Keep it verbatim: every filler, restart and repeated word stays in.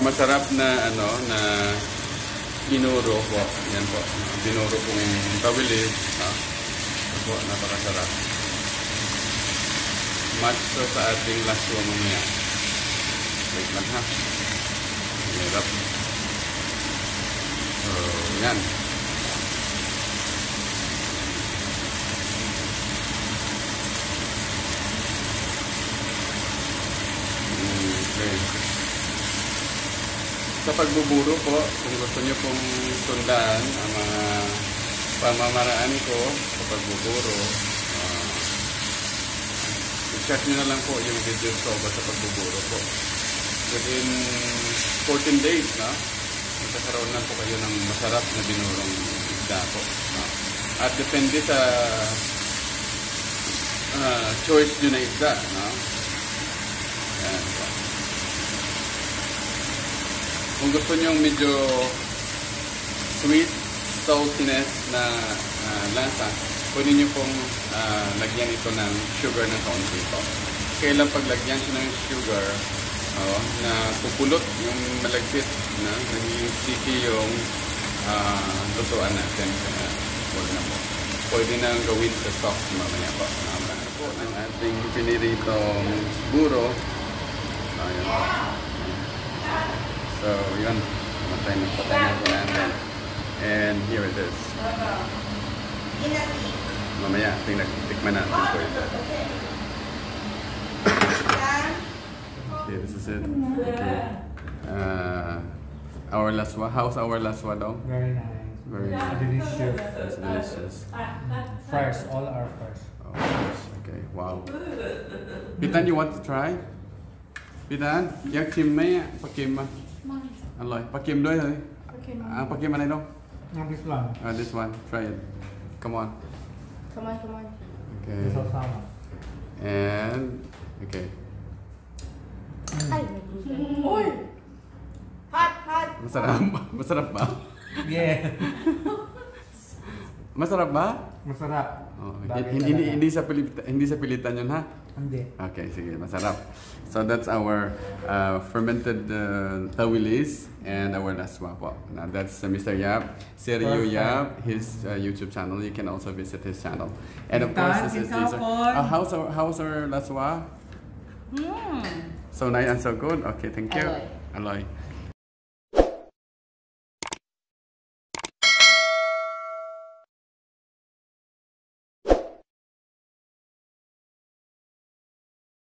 masarap na ano na binuro po. Yan po. Binuro pong tawilis. Ah. Po, napakasarap. Match to sa ating laswa mamaya. Wait lang ha. Hirap. So, yan. Okay. Sa pagbuburo po, kung gusto nyo pong sundan ang mga pamamaraan ko sa pagbuburo, uh, i-check nyo na lang po yung videos ko sa pagbuburo po. Within fourteen days, na magkakaroon lang po kayo ng masarap na binurong isda po. No? At depende sa uh, choice nyo na isda. No? Yan po. Kung gusto nyo medyo sweet, saltiness na uh, lasa, pwede nyo pong uh, lagyan ito ng sugar ng kaunti po. Kailan paglagyan siya ng sugar, oh, na pupulot yung malagkit na naging sticky yung uh, lutuan natin. Kaya pwede na po. Pwede na gawin sa soft mamaya po. Mamaya po ang ating piniritong buro. Ayan po. So, yun. Matay na patay na po natin. And here it is. Mamaya, tingnan, tikman natin po ito. Okay, this is it. Okay. Uh, our laswa. How's our laswa though? Very nice. Very nice. Delicious. It's delicious. Fresh, all are fresh. Oh, fresh. Okay, wow. Pitan, you want to try? Pitan, yak chim mấy pakim mà. Ăn rồi, pakim đôi thôi. À, pakim này đâu? No, this one. Uh, this one, try it. Come on. Come on, come on. Okay. This also. And okay. Ay, uy! Hot, hot! Masarap, masarap ba? Yeah. Masarap ba? Masarap. Oh, Bagay hindi, hindi, talaga. hindi sa pilitan, hindi sa pilitan yun ha? Hindi. Okay, sige, masarap. So that's our uh, fermented uh, tawilis and our laswa po. Now that's uh, Mister Yap, Sergio Perfect. Yap, his uh, YouTube channel. You can also visit his channel. And of course, this is Kintan, Lisa. kintan. Uh, how's our how's our laswa? Mm. So nice and so good. Okay, thank you. Aloy. Aloy.